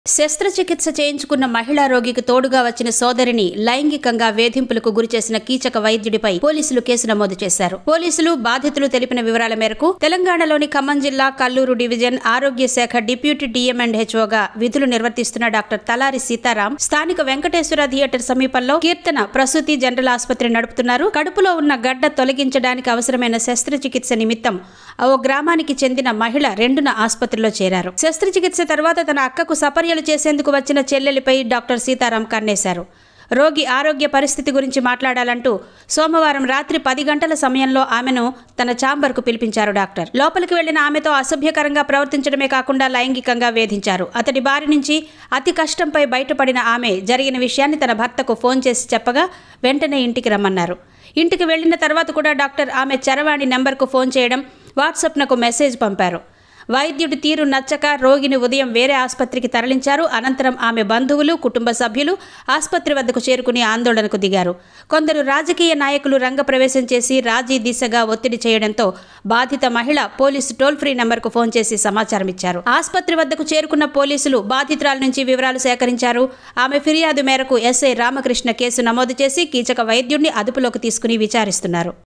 శస్త్రచికిత్స చేయించుకున్న మహిళా రోగికి తోడుగా వచ్చిన సోదరిని లైంగికంగా వేధింపులకు గురిచేసిన కీచక వైద్యుడిపై పోలీసులు కేసు నమోదు చేశారు. పోలీసులు బాధితులు తెలిపిన వివరాల మేరకు తెలంగాణలోని ఖమ్మం జిల్లా కల్లూరు డివిజన్ ఆరోగ్య శాఖ డిప్యూటీ డిఎంఎండ్హెచ్ఓగా విధులు నిర్వర్తిస్తున్న డాక్టర్ తలారి సీతారాం స్థానిక వెంకటేశ్వర థియేటర్ సమీపంలో కీర్తన ప్రసూతి జనరల్ ఆసుపత్రి నడుపుతున్నారు. కడుపులో ఉన్న గడ్డ తొలగించడానికి అవసరమైన శస్త్రచికిత్స నిమిత్తం ఓ గ్రామానికి చెందిన మహిళ 2న ఆసుపత్రిలో చేరారు. శస్త్రచికిత్స తర్వాత తన అక్కకు సపర్యలు చేసేందుకు వచ్చిన చెల్లెలిపై డాక్టర్ సీతారాం కన్నేశారు. రోగి ఆరోగ్య పరిస్థితి గురించి మాట్లాడాలంటూ సోమవారం రాత్రి 10 గంటల సమయంలో ఆమెను తన ఛాంబర్కు పిలిపించారు డాక్టర్. లోపలికి వెళ్లిన ఆమెతో అసభ్యకరంగా ప్రవర్తించడమే కాకుండా లైంగికంగా వేధించారు. అతడి బారి నుంచి అతి కష్టంపై బయటపడిన ఆమె జరిగిన విషయాన్ని తన భర్తకు ఫోన్ చేసి చెప్పగా వెంటనే ఇంటికి రమ్మన్నారు. ఇంటికి వెళ్లిన తర్వాత కూడా డాక్టర్ ఆమె చరవాణి నెంబర్కు ఫోన్ చేయడం, వాట్సాప్నకు మెసేజ్ పంపారు. వైద్యుడి తీరు నచ్చక రోగిని ఉదయం వేరే ఆసుపత్రికి తరలించారు. అనంతరం ఆమె బంధువులు, కుటుంబ సభ్యులు ఆసుపత్రి వద్దకు చేరుకుని ఆందోళనకు దిగారు. కొందరు రాజకీయ నాయకులు రంగప్రవేశం చేసి రాజీ దిశగా ఒత్తిడి చేయడంతో బాధిత మహిళ పోలీసు టోల్ ఫ్రీ నెంబర్కు ఫోన్ చేసి సమాచారం ఇచ్చారు. ఆసుపత్రి వద్దకు చేరుకున్న పోలీసులు బాధితురాల నుంచి వివరాలు సేకరించారు. ఆమె ఫిర్యాదు మేరకు ఎస్ఐ రామకృష్ణ కేసు నమోదు చేసి కీచక వైద్యుడిని అదుపులోకి తీసుకుని విచారిస్తున్నారు.